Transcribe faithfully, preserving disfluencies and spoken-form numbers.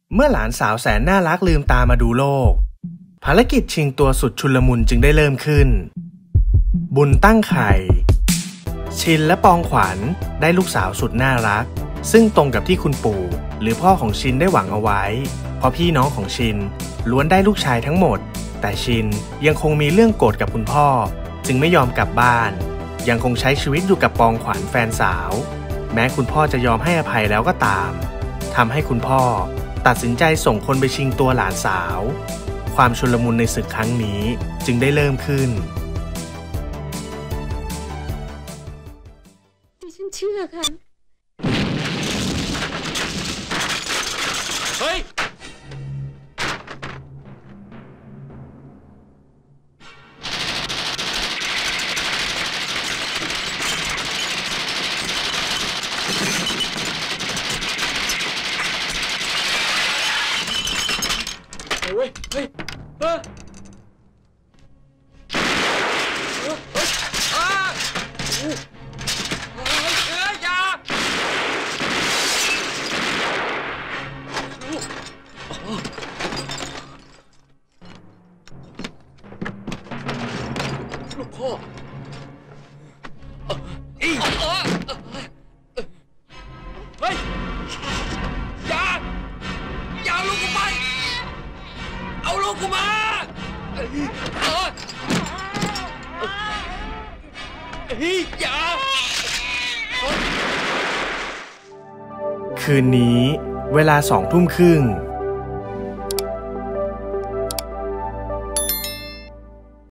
เมื่อหลานสาวแสนน่ารักลืมตามาดูโลกภารกิจชิงตัวสุดชุลมุนจึงได้เริ่มขึ้นบุญตั้งไข่ชินและปองขวัญได้ลูกสาวสุดน่ารักซึ่งตรงกับที่คุณปู่หรือพ่อของชินได้หวังเอาไว้เพราะพี่น้องของชินล้วนได้ลูกชายทั้งหมดแต่ชินยังคงมีเรื่องโกรธกับคุณพ่อจึงไม่ยอมกลับบ้านยังคงใช้ชีวิตอยู่กับปองขวัญแฟนสาวแม้คุณพ่อจะยอมให้อภัยแล้วก็ตามทำให้คุณพ่อตัดสินใจส่งคนไปชิงตัวหลานสาวความชุลมุนในศึกครั้งนี้จึงได้เริ่มขึ้นดิฉันเชื่อค่ะเฮ้ยเฮ้ยเฮ้ยเฮ้ยอ้าเฮ้ยอย่าลูกพ่ออีเฮ้ยอย่าอย่าลูกกูไปเอาลูกกูมาเฮ้ยอย่าคืนนี้เวลาสองทุ่มครึ่ง